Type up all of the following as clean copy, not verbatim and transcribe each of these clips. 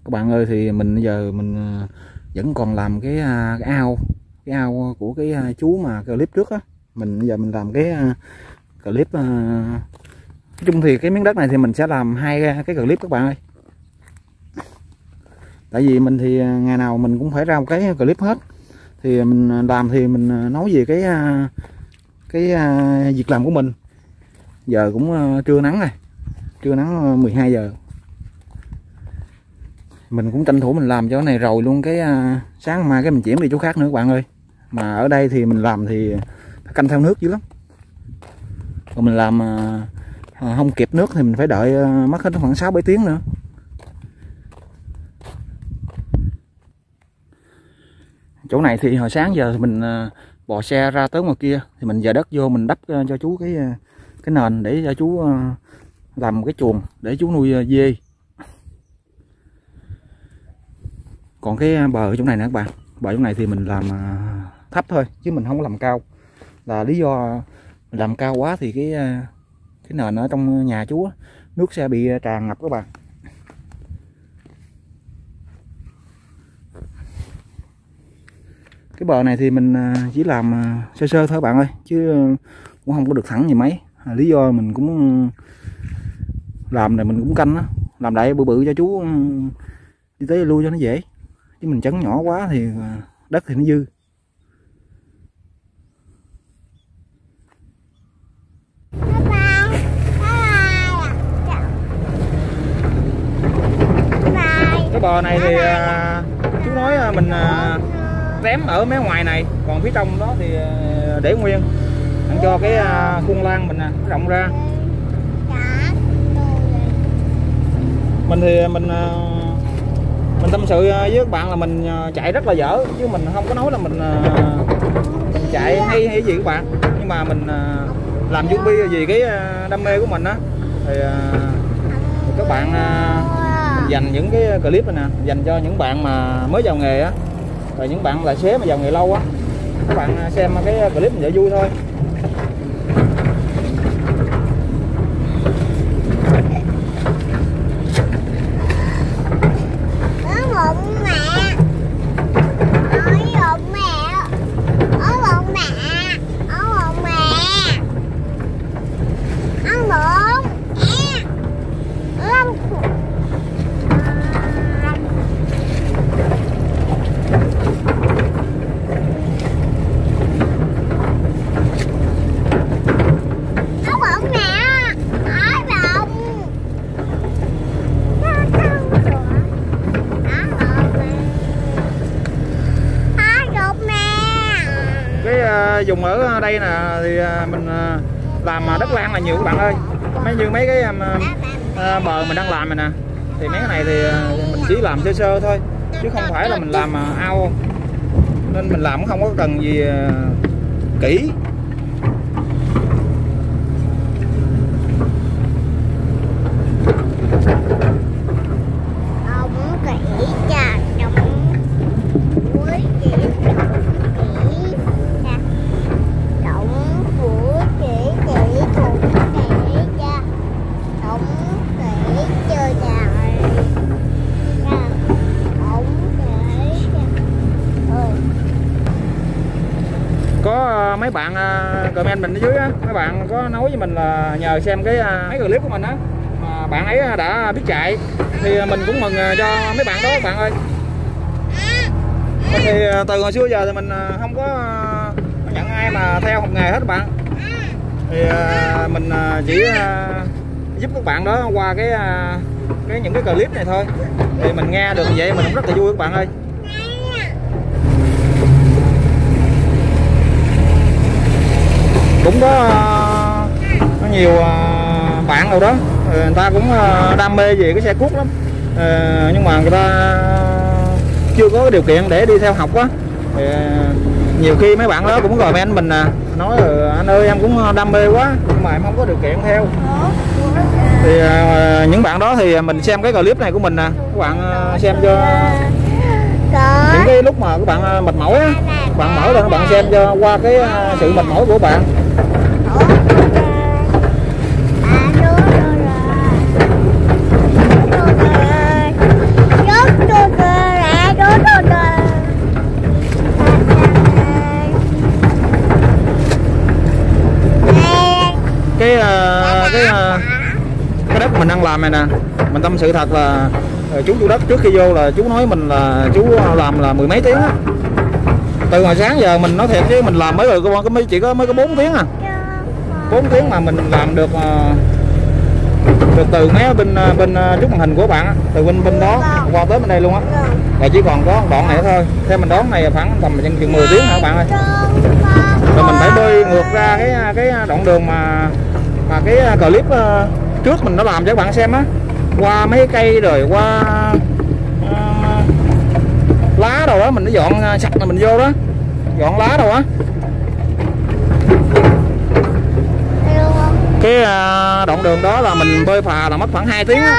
các bạn ơi. Thì mình bây giờ mình vẫn còn làm cái ao của cái chú mà clip trước á. Mình bây giờ mình làm cái clip nói chung thì cái miếng đất này thì mình sẽ làm 2 cái clip các bạn ơi. Tại vì mình thì ngày nào mình cũng phải ra một cái clip hết. Thì mình làm thì mình nói về cái việc làm của mình. Giờ cũng trưa nắng rồi, trưa nắng 12 giờ. Mình cũng tranh thủ mình làm cho cái này rồi luôn, cái sáng mai cái mình chuyển đi chỗ khác nữa các bạn ơi. Mà ở đây thì mình làm thì canh theo nước dữ lắm. Còn mình làm không kịp nước thì mình phải đợi mất hết khoảng 6-7 tiếng nữa. Chỗ này thì hồi sáng giờ thì mình bò xe ra tới ngoài kia thì mình dời đất vô mình đắp cho chú cái nền để cho chú làm cái chuồng để chú nuôi dê. Còn cái bờ chỗ này nè các bạn, bờ chỗ này thì mình làm thấp thôi chứ mình không có làm cao. Là lý do mình làm cao quá thì cái nền ở trong nhà chú á, nước sẽ bị tràn ngập các bạn. Cái bờ này thì mình chỉ làm sơ sơ thôi bạn ơi, chứ cũng không có được thẳng gì mấy. Lý do mình cũng làm này mình cũng canh á, làm đại bự bự cho chú đi tới lui cho nó dễ. Chứ mình chấn nhỏ quá thì đất thì nó dư. Cái bờ này thì chú nói mình tém ở mé ngoài này, còn phía trong đó thì để nguyên, ăn cho cái khuôn lan mình rộng ra. Mình thì mình tâm sự với các bạn là mình chạy rất là dở, chứ mình không có nói là mình chạy hay gì các bạn. Nhưng mà mình làm YouTube vì cái đam mê của mình á, thì các bạn mình dành những cái clip này nè, dành cho những bạn mà mới vào nghề á, rồi những bạn tài xế mà vào nghề lâu á, các bạn xem cái clip mình để vui thôi. Dùng ở đây nè thì mình làm đất lan là nhiều các bạn ơi. Mấy cái bờ mình đang làm này nè, thì mấy cái này thì mình chỉ làm sơ sơ thôi, chứ không phải là mình làm ao, nên mình làm cũng không có cần gì kỹ. Mấy bạn comment mình ở dưới á, mấy bạn có nói với mình là nhờ xem cái mấy clip của mình á, mà bạn ấy đã biết chạy, thì mình cũng mừng cho mấy bạn đó các bạn ơi. Mình thì từ hồi xưa giờ thì mình không có nhận ai mà theo học nghề hết các bạn, thì mình chỉ giúp các bạn đó qua những cái clip này thôi, thì mình nghe được vậy mình cũng rất là vui các bạn ơi. Cũng có nhiều bạn rồi đó, người ta cũng đam mê về cái xe cuốc lắm, nhưng mà người ta chưa có điều kiện để đi theo học á. Nhiều khi mấy bạn đó cũng comment mình nè, nói anh ơi em cũng đam mê quá nhưng mà em không có điều kiện theo. Thì những bạn đó thì mình xem cái clip này của mình nè, các bạn xem cho những cái lúc mà các bạn mệt mỏi á, các bạn mở lên các bạn xem cho qua cái sự mệt mỏi của bạn. làm này nè, mình tâm sự thật là chú chủ đất trước khi vô là chú nói mình là chú làm là 10 mấy tiếng á. Từ hồi sáng giờ mình nói thiệt chứ mình làm mới chỉ có 4 tiếng à. 4 tiếng mà mình làm được từ mấy bên chút màn hình của bạn á, từ bên đó qua tới bên đây luôn á. Và chỉ còn có đoạn này thôi. Theo mình đoán này khoảng tầm chừng 10 tiếng hả các bạn ơi. Rồi mình phải bơi ngược ra cái đoạn đường mà cái clip trước mình đã làm cho các bạn xem á, qua mấy cây rồi qua lá đâu đó mình đã dọn sạch là mình vô đó, dọn lá đâu á. Cái đoạn đường đó là mình bơi phà là mất khoảng 2 tiếng á.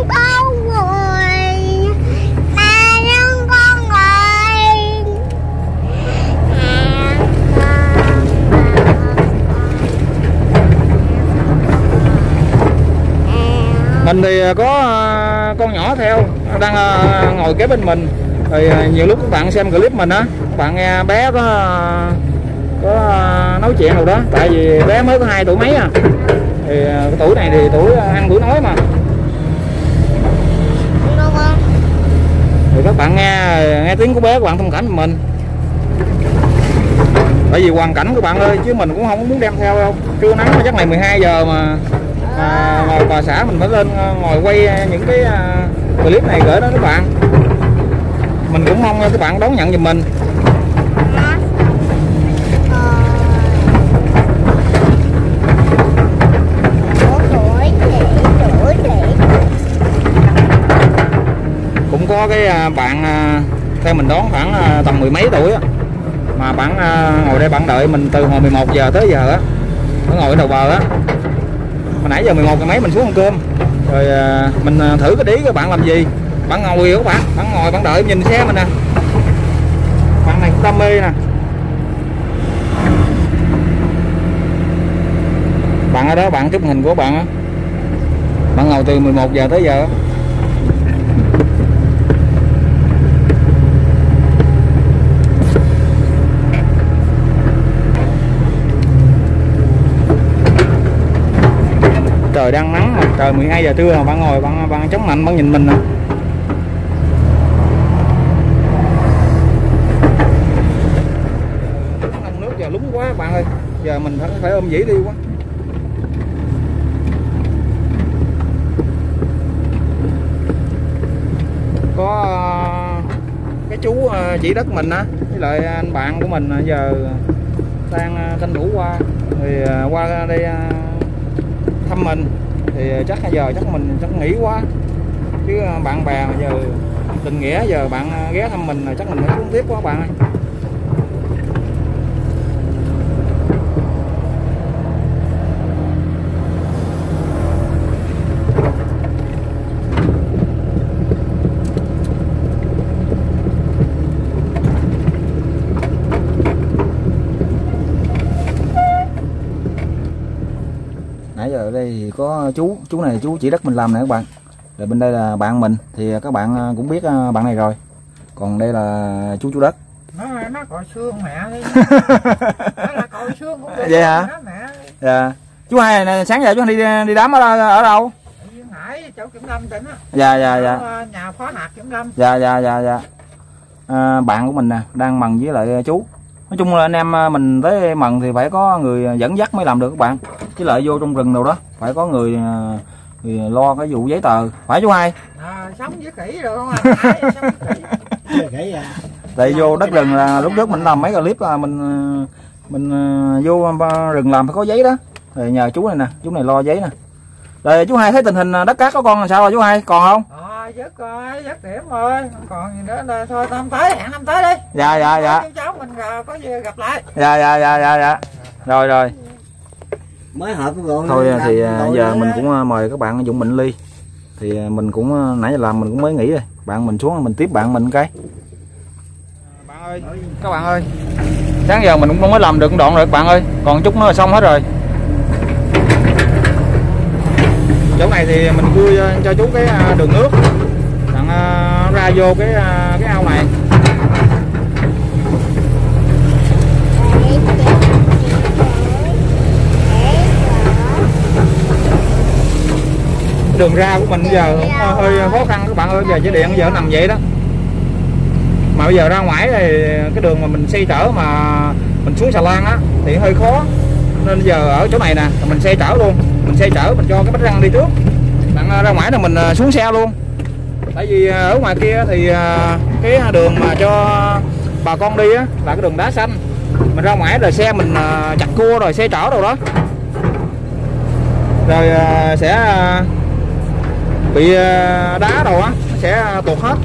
Mình thì có con nhỏ theo đang ngồi kế bên mình, rồi nhiều lúc các bạn xem clip mình á, các bạn nghe bé có nói chuyện đâu đó, tại vì bé mới có 2 tuổi mấy à, thì cái tuổi này thì tuổi ăn tuổi nói mà, thì các bạn nghe tiếng của bé các bạn thông cảm với mình, tại vì hoàn cảnh các bạn ơi, chứ mình cũng không muốn đem theo đâu. Trưa nắng chắc này 12 giờ mà bà xã mình phải lên ngồi quay những cái clip này gửi đó các bạn. Mình cũng mong các bạn đón nhận giùm mình. Cũng có cái bạn theo mình đoán khoảng tầm 10 mấy tuổi á, mà bạn ngồi đây bạn đợi mình từ hồi 11 giờ tới giờ á, nó ngồi ở đầu bờ á. Hồi nãy giờ 11 giờ mấy mình xuống ăn cơm rồi mình thử cái đĩ các bạn làm gì. Bạn ngồi các bạn ngồi bạn đợi nhìn xe mình nè, bạn này cũng đam mê nè. Bạn ở đó bạn chụp hình của bạn á, bạn ngồi từ 11 giờ tới giờ. Trời đang nắng mà, trời 12 giờ trưa mà bạn ngồi bạn chống lạnh bạn nhìn mình nè. Nước giờ lúng quá bạn ơi, giờ mình phải ôm dĩ đi quá. Có cái chú chỉ đất mình á, với lại anh bạn của mình giờ đang tranh thủ qua, thì qua đây thăm mình, thì chắc giờ mình nghỉ quá, chứ bạn bè mà giờ tình nghĩa giờ bạn ghé thăm mình là chắc mình phải xuống tiếp quá bạn ơi. Nãy giờ ở đây thì có chú này, chú chỉ đất mình làm nè các bạn. Rồi bên đây là bạn mình, thì các bạn cũng biết bạn này rồi. Còn đây là chú đất. Nó còi xương mẹ đi. Nó là còi xương cũng được. Vậy hả? Dạ. Chú Hai này sáng giờ chú đi đám ở đâu? Duyên Hải chỗ Kiểm Lâm tỉnh á. Dạ. Nhà phó hạt Kiểm Lâm. Dạ. Bạn của mình nè, đang mần với lại chú. Nói chung là anh em mình tới mần thì phải có người dẫn dắt mới làm được các bạn. Chứ lại vô trong rừng đâu đó phải có người lo cái vụ giấy tờ, phải chú Hai? Sống với khỉ rồi không à? Sống với khỉ à. Tại vô đất rừng là lúc trước mình làm mấy clip là mình vô rừng làm phải có giấy đó. Rồi nhờ chú này nè, chú này lo giấy nè. Rồi chú Hai thấy tình hình đất cát có con làm sao rồi chú Hai, còn không? Dứt điểm rồi, còn gì nữa là thôi năm tới, hẹn năm tới đi. Dạ. Cháu mình có gì gặp lại. Dạ. Rồi. Mới hợp rồi. Thôi thì giờ mình cũng mời các bạn dụng bệnh ly. Thì mình cũng nãy giờ làm mình cũng mới nghỉ rồi. Bạn mình xuống mình tiếp bạn mình cái. Bạn ơi, các bạn ơi. Sáng giờ mình cũng mới làm được đoạn rồi các bạn ơi. Còn chút nữa là xong hết rồi. Chỗ này thì mình vui cho chú cái đường nước. Bạn ra vô cái ao này. đường ra của mình giờ cũng hơi khó khăn các bạn ơi. Giờ dây điện giờ nằm vậy đó, mà bây giờ ra ngoài thì cái đường mà mình xây chở mà mình xuống xà lan á thì hơi khó, nên giờ ở chỗ này nè mình xe chở luôn, mình xe chở mình cho cái bánh răng đi trước, bạn ra ngoài là mình xuống xe luôn. Tại vì ở ngoài kia thì cái đường mà cho bà con đi á là cái đường đá xanh, mình ra ngoài rồi xe mình chặt cua rồi xe chở đâu đó rồi sẽ bị đá đâu á, nó sẽ tuột hết.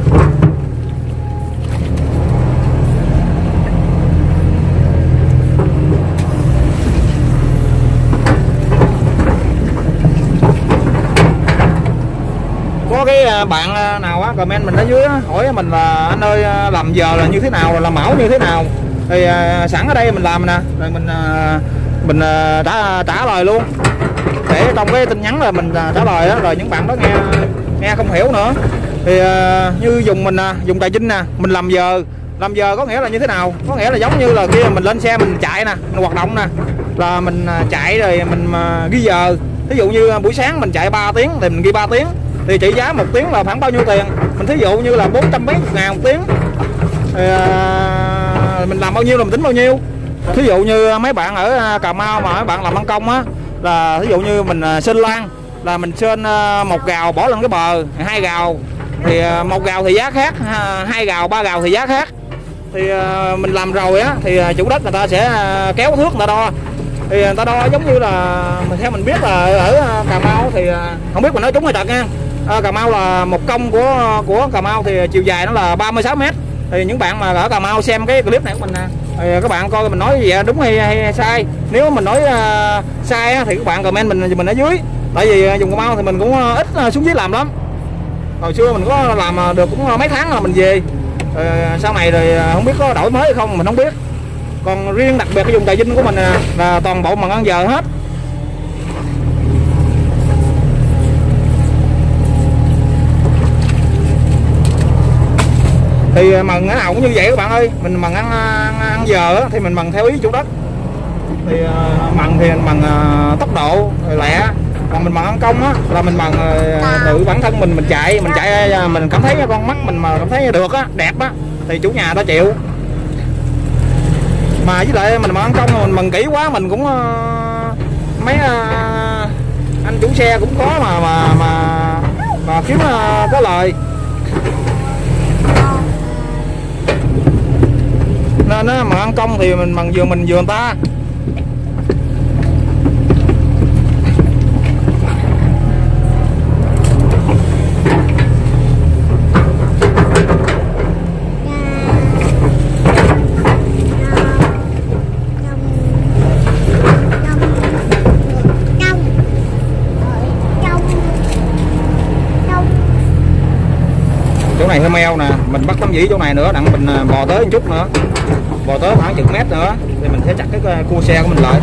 Có cái bạn nào á comment mình ở dưới á, hỏi mình là anh ơi làm giờ là như thế nào, rồi làm mẫu như thế nào, thì sẵn ở đây mình làm nè, rồi mình trả lời luôn, để trong cái tin nhắn là mình trả lời á, rồi những bạn đó nghe không hiểu nữa thì như dùng tài chính nè, mình làm giờ có nghĩa là như thế nào, có nghĩa là giống như là kia mình lên xe mình chạy nè, mình hoạt động nè, là mình chạy rồi mình ghi giờ. Thí dụ như buổi sáng mình chạy 3 tiếng thì mình ghi 3 tiếng, thì trị giá 1 tiếng là khoảng bao nhiêu tiền, mình thí dụ như là 400 mấy ngàn 1 tiếng thì mình làm bao nhiêu là mình tính bao nhiêu. Thí dụ như mấy bạn ở Cà Mau mà mấy bạn làm ban công á, là thí dụ như mình sên lan là mình sên 1 gào bỏ lên cái bờ, 2 gào thì 1 gào thì giá khác, 2 gào 3 gào thì giá khác. Thì mình làm rồi á thì chủ đất người ta sẽ kéo thước người ta đo, thì người ta đo giống như là theo mình biết là ở Cà Mau thì không biết mình nói trúng hay trật nha. Cà Mau là một công của Cà Mau thì chiều dài nó là 36 m. Thì những bạn mà ở Cà Mau xem cái clip này của mình nè, thì các bạn coi mình nói gì đúng hay sai. Nếu mình nói sai á, thì các bạn comment mình ở dưới. Tại vì dùng Cà Mau thì mình cũng ít xuống dưới làm lắm. Hồi xưa mình có làm được cũng mấy tháng là mình về. Sau này rồi không biết có đổi mới hay không mình không biết. Còn riêng đặc biệt cái dùng tài dinh của mình là toàn bộ bằng ăn giờ hết. Thì mần cái nào cũng như vậy các bạn ơi. Mình mần ăn giờ thì mình mần theo ý chủ đất. Thì mần thì mình mần tốc độ lẹ. Còn mình mần ăn công á là mình mần tự bản thân mình chạy mình cảm thấy con mắt mình mà cảm thấy được á, đẹp á thì chủ nhà ta chịu. Mà với lại mình mà ăn công mình mần kỹ quá mình cũng mấy anh chủ xe cũng có mà kiếm có lời, nên mà ăn công thì mình mần vừa mình vừa người ta. Chỗ này hơi meo nè, mình bắt tấm dĩ chỗ này nữa đặng mình bò tới một chút nữa, bò tới khoảng chục mét nữa thì mình sẽ chặt cái cua xe của mình lại.